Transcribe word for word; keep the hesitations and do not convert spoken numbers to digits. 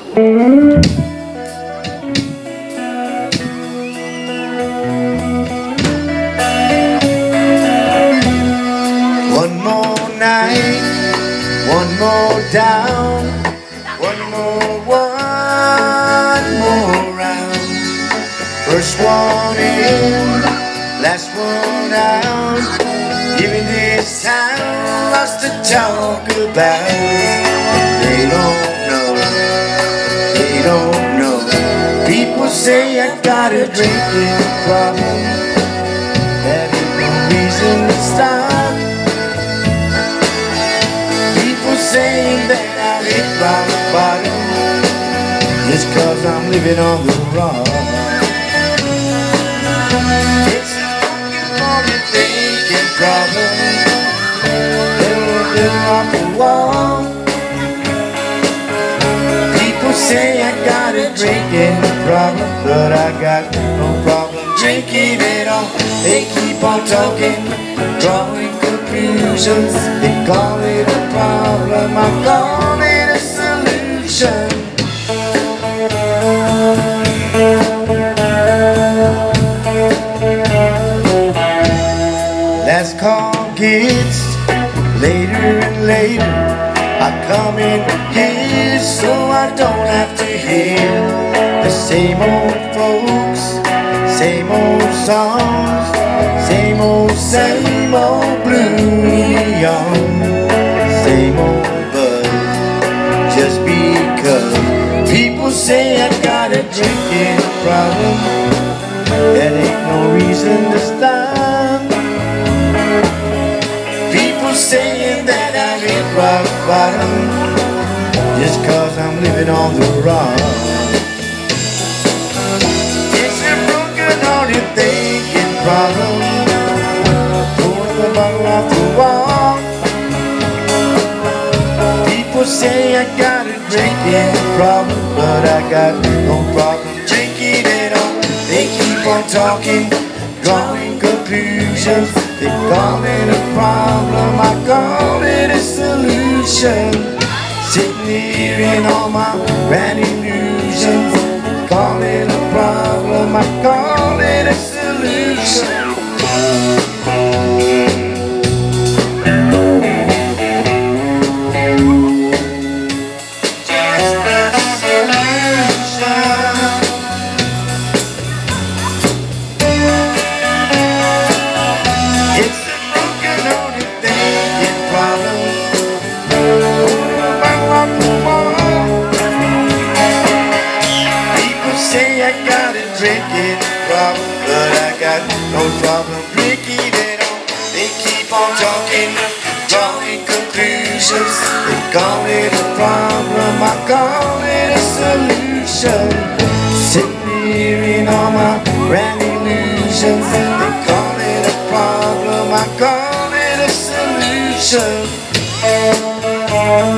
One more night, one more down, one more, one more round. First one in, last one out. Even this town lots to talk about. They don't know, they don't know. People say I got a drinking problem. That ain't no reason to stop. People saying that I hit rock bottom just cause I'm living on the rock. It's a broken morning thinking problem. Little, little off the wall. People say I got a drinking problem, but I got no problem drinking it all. They keep on talking, drawing conclusions. They call it a problem, I call it a solution. Last call gets later and later. I come in here so I don't have to hear the same old folks, same old songs, same old, same old blues, same old buzz. Just because people say I got a drinking problem, that ain't no reason to stop. People saying that I hit rock bottom just cause I'm living on the rock. It's a broken hearted thinking problem, pulling the bottle off the wall. People say I got a drinking problem, but I got no problem drinking it all. They keep on talking, drawing conclusions. They call it a problem, I call it a solution. Sitting here in all my grand illusions. They call it a problem, I call it a solution. I got a drinking problem, but I got no problem drinking it all. They keep on talking, drawing conclusions. They call it a problem, I call it a solution. Sitting here in all my grand illusions. They call it a problem, I call it a solution.